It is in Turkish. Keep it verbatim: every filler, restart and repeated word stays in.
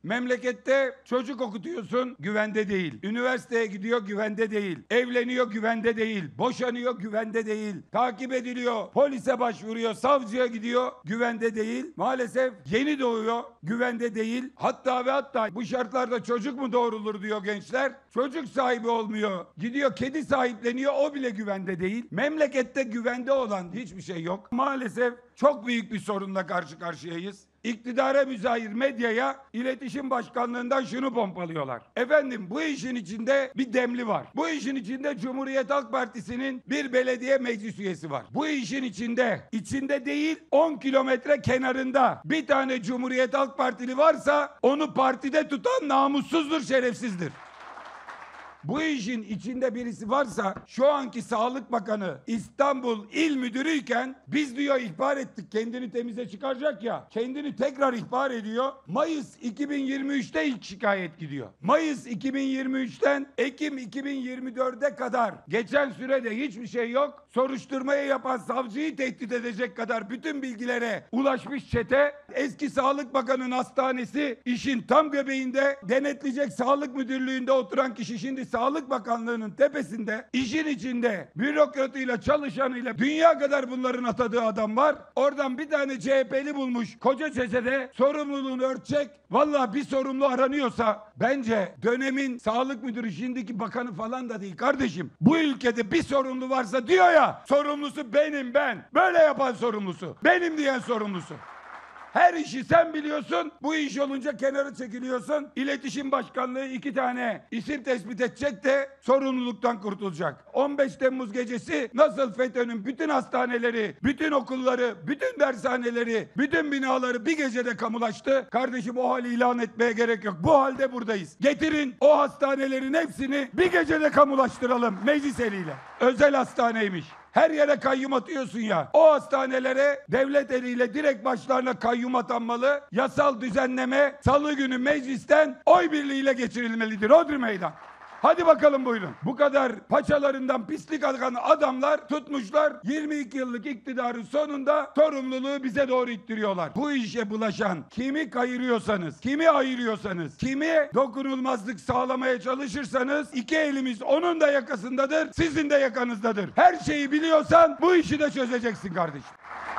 Memlekette çocuk okutuyorsun, güvende değil. Üniversiteye gidiyor, güvende değil. Evleniyor, güvende değil. Boşanıyor, güvende değil. Takip ediliyor, polise başvuruyor, savcıya gidiyor, güvende değil. Maalesef yeni doğuyor, güvende değil. Hatta ve hatta bu şartlarda çocuk mu doğurulur diyor gençler. Çocuk sahibi olmuyor. Gidiyor kedi sahipleniyor, o bile güvende değil. Memlekette güvende olan hiçbir şey yok. Maalesef çok büyük bir sorunla karşı karşıyayız. İktidara müzahir medyaya iletişim başkanlığından şunu pompalıyorlar. Efendim bu işin içinde bir demli var. Bu işin içinde Cumhuriyet Halk Partisi'nin bir belediye meclis üyesi var. Bu işin içinde, içinde değil on kilometre kenarında bir tane Cumhuriyet Halk Partili varsa onu partide tutan namussuzdur, şerefsizdir. Bu işin içinde birisi varsa şu anki Sağlık Bakanı İstanbul İl Müdürüyken biz diyor ihbar ettik, kendini temize çıkaracak ya, kendini tekrar ihbar ediyor. Mayıs iki bin yirmi üçte ilk şikayet gidiyor. Mayıs iki bin yirmi üçten Ekim iki bin yirmi dörde kadar geçen sürede hiçbir şey yok. Soruşturmayı yapan savcıyı tehdit edecek kadar bütün bilgilere ulaşmış çete. Eski Sağlık Bakanı'nın hastanesi işin tam göbeğinde, denetleyecek Sağlık Müdürlüğü'nde oturan kişi şimdi Sağlık Bakanlığı'nın tepesinde, işin içinde bürokratıyla çalışanıyla dünya kadar bunların atadığı adam var. Oradan bir tane C H P'li bulmuş koca çetede sorumluluğunu örtecek. Vallahi bir sorumlu aranıyorsa bence dönemin sağlık müdürü şimdiki bakanı falan da değil kardeşim. Bu ülkede bir sorumlu varsa diyor ya, sorumlusu benim ben. Böyle yapan sorumlusu. Benim diyen sorumlusu. Her işi sen biliyorsun. Bu iş olunca kenara çekiliyorsun. İletişim Başkanlığı iki tane isim tespit edecek de sorumluluktan kurtulacak. on beş Temmuz gecesi nasıl FETÖ'nün bütün hastaneleri, bütün okulları, bütün dershaneleri, bütün binaları bir gecede kamulaştı. Kardeşim o hali ilan etmeye gerek yok. Bu halde buradayız. Getirin o hastanelerin hepsini bir gecede kamulaştıralım meclis eliyle. Özel hastaneymiş. Her yere kayyum atıyorsun ya. O hastanelere devlet eliyle direkt başlarına kayyum atanmalı. Yasal düzenleme salı günü meclisten oy birliğiyle geçirilmelidir. Odur meydan. Hadi bakalım buyurun. Bu kadar paçalarından pislik akan adamlar tutmuşlar. yirmi iki yıllık iktidarın sonunda sorumluluğu bize doğru ittiriyorlar. Bu işe bulaşan kimi kayırıyorsanız, kimi ayırıyorsanız, kimi dokunulmazlık sağlamaya çalışırsanız iki elimiz onun da yakasındadır, sizin de yakanızdadır. Her şeyi biliyorsan bu işi de çözeceksin kardeşim.